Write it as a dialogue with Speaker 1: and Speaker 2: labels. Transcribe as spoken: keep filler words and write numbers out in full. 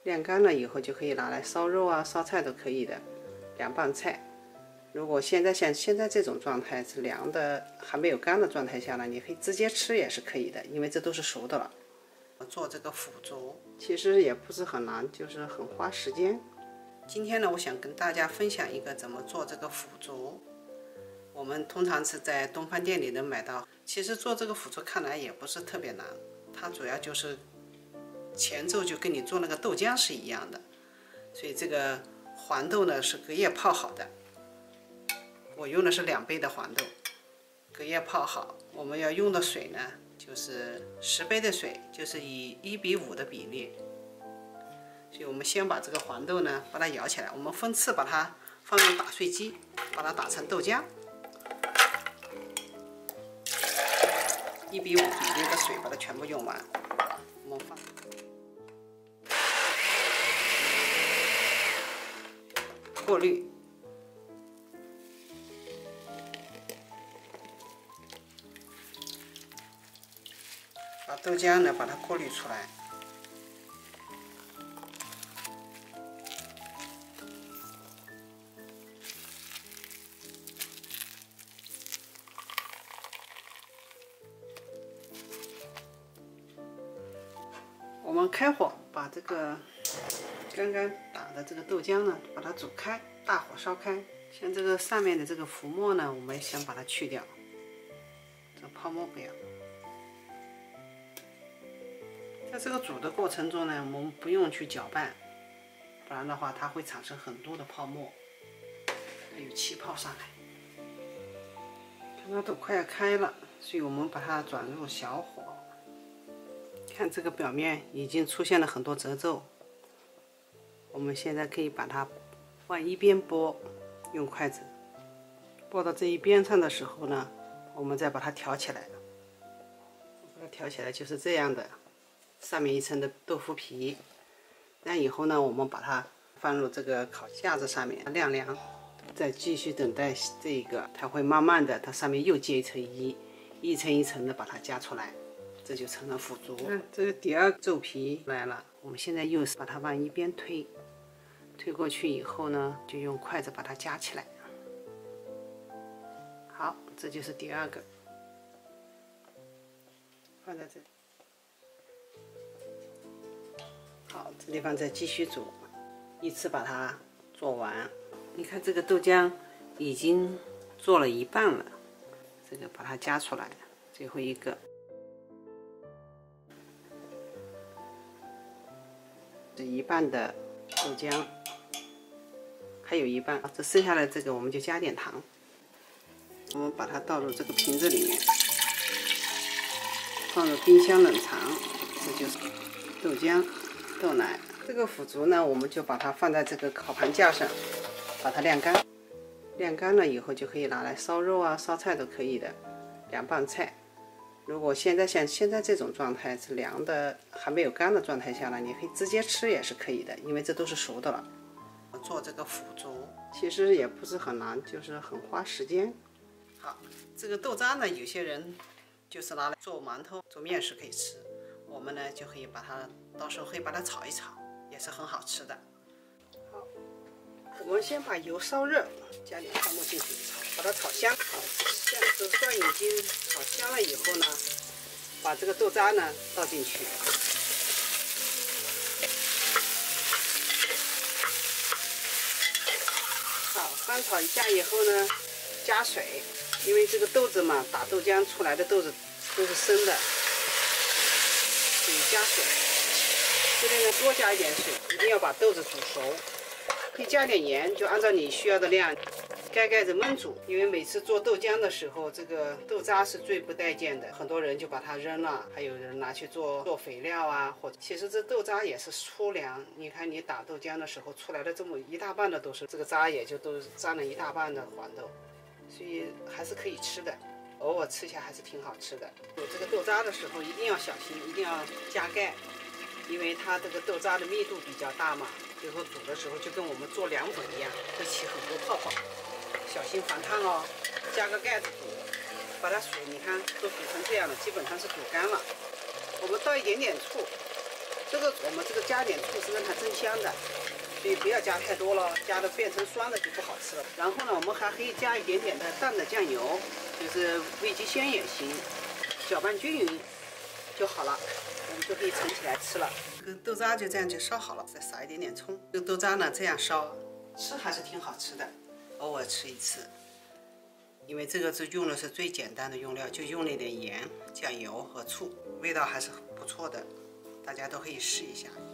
Speaker 1: 晾干了以后就可以拿来烧肉啊、烧菜都可以的，凉拌菜。如果现在像现在这种状态是凉的，还没有干的状态下呢，你可以直接吃也是可以的，因为这都是熟的了。做这个腐竹其实也不是很难，就是很花时间。今天呢，我想跟大家分享一个怎么做这个腐竹。我们通常是在东饭店里能买到。其实做这个腐竹看来也不是特别难，它主要就是前奏就跟你做那个豆浆是一样的。所以这个黄豆呢是隔夜泡好的，我用的是两杯的黄豆，隔夜泡好。我们要用的水呢，就是十杯的水，就是以一比五的比例。所以我们先把这个黄豆呢，把它舀起来，我们分次把它放入打碎机，把它打成豆浆。一比五比例的水把它全部用完，我们放过滤。把豆浆呢，把它过滤出来。我们开火，把这个刚刚打的这个豆浆呢，把它煮开，大火烧开。像这个上面的这个浮沫呢，我们想把它去掉，这泡沫不要。在这个煮的过程中呢，我们不用去搅拌，不然的话它会产生很多的泡沫，还有气泡上来。看它都快要开了，所以我们把它转入小火。看这个表面已经出现了很多褶皱，我们现在可以把它往一边拨，用筷子拨到这一边上的时候呢，我们再把它挑起来。把它挑起来就是这样的。上面一层的豆腐皮，那以后呢，我们把它放入这个烤架子上面晾凉，再继续等待这个，它会慢慢的，它上面又结一层衣，一层一层的把它夹出来，这就成了腐竹。嗯，这个第二皱皮来了，我们现在又是把它往一边推，推过去以后呢，就用筷子把它夹起来。好，这就是第二个，放在这里。好，这地方再继续煮，一次把它做完。你看这个豆浆已经做了一半了，这个把它夹出来，最后一个，这一半的豆浆，还有一半，这剩下的这个我们就加点糖，我们把它倒入这个瓶子里面，放入冰箱冷藏，这就是豆浆。豆奶，这个腐竹呢，我们就把它放在这个烤盘架上，把它晾干。晾干了以后就可以拿来烧肉啊、烧菜都可以的，凉拌菜。如果现在像现在这种状态是凉的，还没有干的状态下呢，你可以直接吃也是可以的，因为这都是熟的了。做这个腐竹其实也不是很难，就是很花时间。好，这个豆渣呢，有些人就是拿来做馒头、做面食可以吃。我们呢就可以把它，到时候可以把它炒一炒，也是很好吃的。好，我们先把油烧热，加点泡沫进去炒，把它炒香。好，像豆蒜已经炒香了以后呢，把这个豆渣呢倒进去。好，翻炒一下以后呢，加水，因为这个豆子嘛，打豆浆出来的豆子都是生的。所以加水，这边呢多加一点水，一定要把豆子煮熟。可以加点盐，就按照你需要的量，盖盖子焖煮。因为每次做豆浆的时候，这个豆渣是最不待见的，很多人就把它扔了，还有人拿去做做肥料啊，或者其实这豆渣也是粗粮。你看你打豆浆的时候出来的这么一大半的都是这个渣，也就都沾了一大半的黄豆，所以还是可以吃的。偶尔吃一下还是挺好吃的。有这个豆渣的时候一定要小心，一定要加盖，因为它这个豆渣的密度比较大嘛，最后煮的时候就跟我们做凉粉一样，会起很多泡泡，小心防烫哦。加个盖子煮，把它水你看都煮成这样了，基本上是煮干了。我们倒一点点醋， 这个我们这个加点醋是让它增香的，所以不要加太多了，加的变成酸的就不好吃了。然后呢，我们还可以加一点点的淡的酱油，就是味极鲜也行，搅拌均匀就好了，我们就可以盛起来吃了。这个豆渣就这样就烧好了，再撒一点点葱。这个豆渣呢这样烧，吃还是挺好吃的，偶尔吃一次。因为这个是用的是最简单的用料，就用了一点盐、酱油和醋，味道还是不错的，大家都可以试一下。